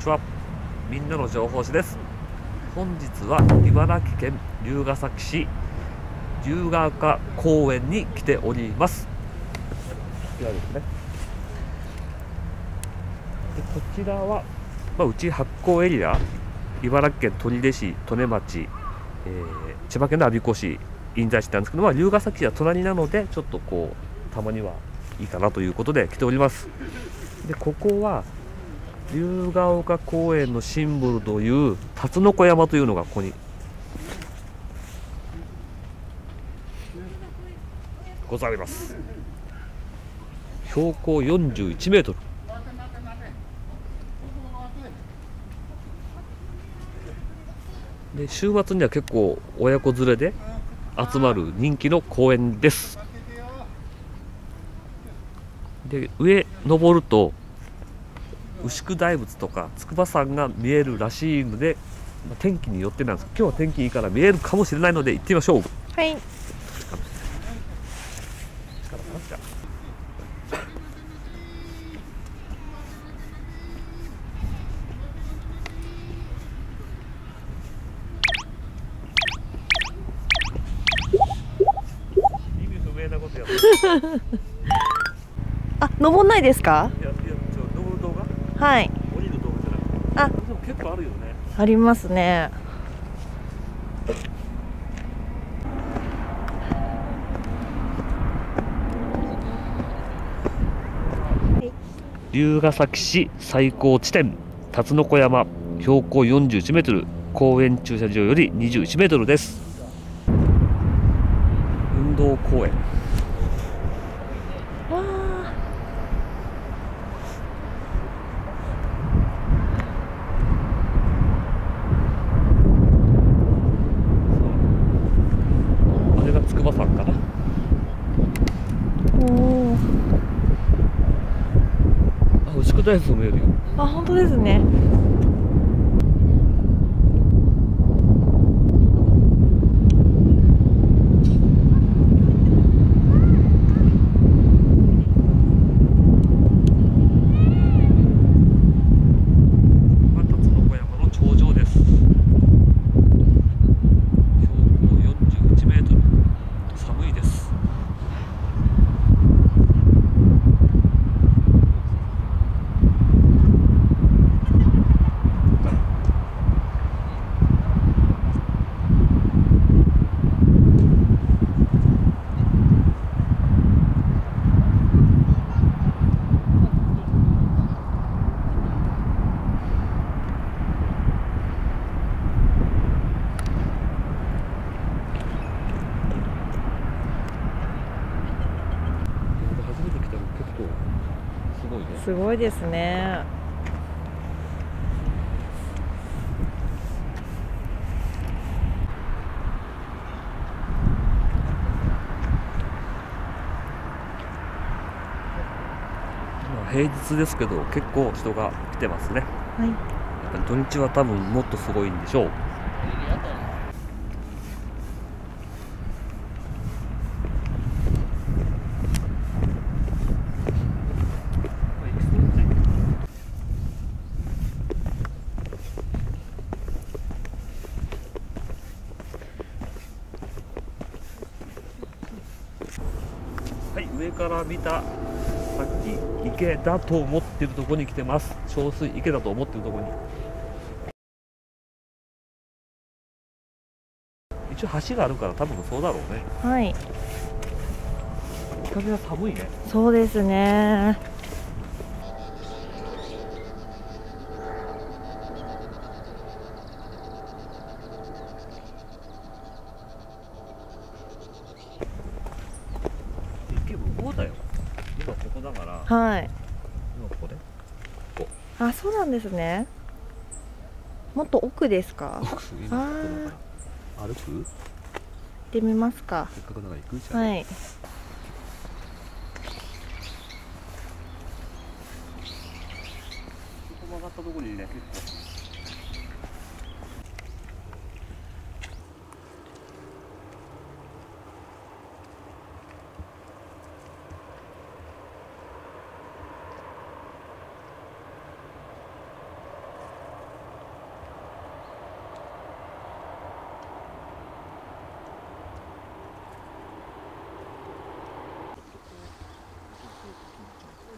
ちは。みんなの情報誌です。本日は茨城県龍ケ崎市自由が丘公園に来ております。こちらですね。でこちらは、うち発行エリア、茨城県取手市、利根町、千葉県の我孫子市、印西市なんですけど、龍ケ崎市は隣なので、ちょっとこうたまにはいいかなということで来ております。でここは龍ケ丘公園のシンボルという辰の子山というのがここにございます。標高41メートルで、週末には結構親子連れで集まる人気の公園です。で上登ると牛久大仏とか筑波山が見えるらしいので、天気によってなんですけど、今日は天気いいから見えるかもしれないので行ってみましょう。 はい。 意味不明なことやってあ、登んないですか？ 登る動画？ はい。 降りる動画じゃなくて。でも結構あるよね。 ありますね。 龍ケ崎市最高地点辰の子山、標高41メートル、公園駐車場より21メートルです。運動公園。 わあ。 あれが筑波山かな。 おお。 牛久大仏も見えるよ。 あ、本当ですね。 辰の子山の頂上です。標高41メートル。寒いです。初めて来たの結構すごいね。 すごいですね。 平日ですけど結構人が来てますね。 はい。 やっぱり土日は多分もっとすごいんでしょう。はい、上から見たさっき池だと思ってるところに来てます。小水池だと思ってるところに。一応橋があるから多分そうだろうね。 はい。 風が寒いね。 そうですね。 池向こうだよ。今ここだから。 はい。 今ここで。こあ、そうなんですね。もっと奥ですか？ こ。今ここだから。歩く？ 行ってみますか。 せっかくだから行くじゃん。 はい。 ここ曲がったところにね、結構。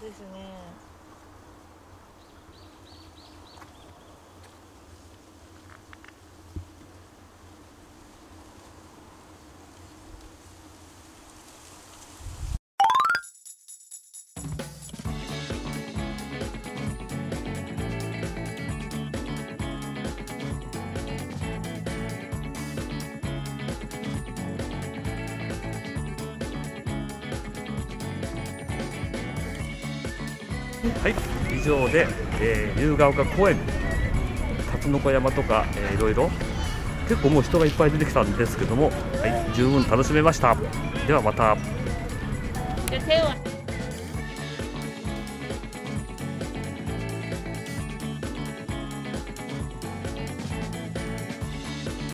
ですね。 はい、以上で、龍ヶ丘公園、辰の子山とか、いろいろ結構もう人がいっぱい出てきたんですけども、はい、十分楽しめました。ではまた。 じゃあ手を